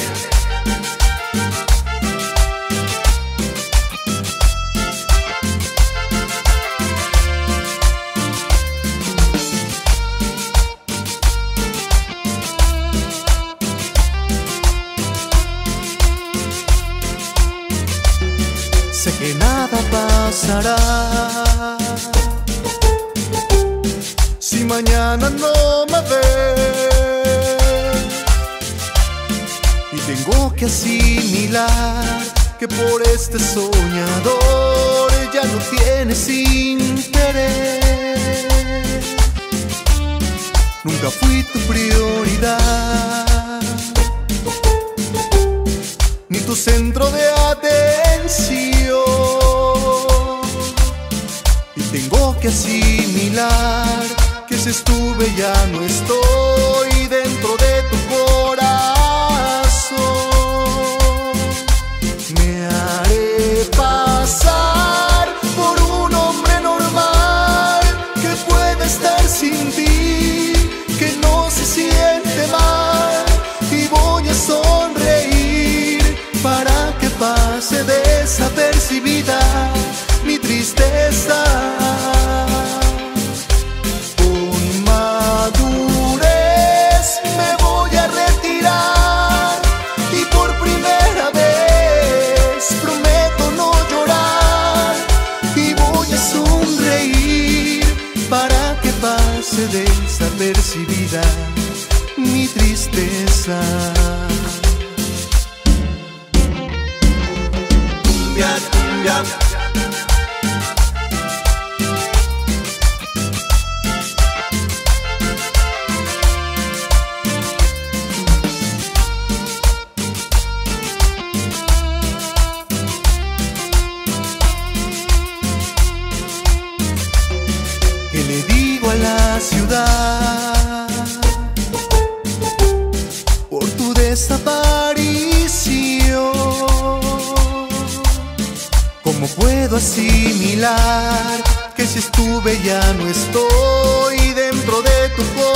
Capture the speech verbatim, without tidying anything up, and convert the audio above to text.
Sé que nada pasará si mañana no me ves, y tengo que asimilar que por este soñador ya no tienes interés. Nunca fui tu prioridad, ni tu centro de atención, y tengo que asimilar que si estuve ya no estoy dentro de tu corazón. Me haré pasar por un hombre normal que puede estar sin ti, que no se siente mal, y voy a sonreír para que pase desapercibida mi tristeza. Con madurez me voy a retirar, y por primera vez prometo no llorar, y voy a sonreír para que pase desapercibida mi tristeza. Cumbia, cumbia. ¿Qué le digo a la ciudad por tu desaparición? ¿Cómo puedo asimilar que si estuve ya no estoy dentro de tu corazón?